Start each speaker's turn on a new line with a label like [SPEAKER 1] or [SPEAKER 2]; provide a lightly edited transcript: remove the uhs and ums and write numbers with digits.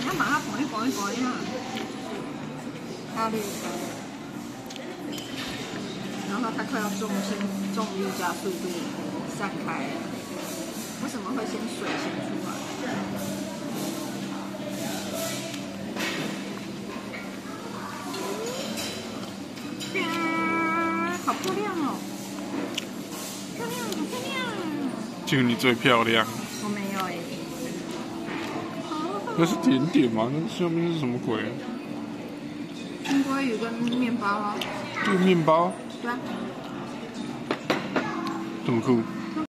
[SPEAKER 1] 它把它滚一滚一滚一下，压力，然后它快要重力加速度散开了。为什么会先水先出来？好漂亮哦！漂亮，好漂亮！
[SPEAKER 2] 就你最漂亮。
[SPEAKER 1] 我没有哎。
[SPEAKER 2] 那是甜点吗？那下面是什么鬼？
[SPEAKER 1] 青鲑鱼跟面包啊。
[SPEAKER 2] 这个面包？
[SPEAKER 1] 对啊。
[SPEAKER 2] 这么酷。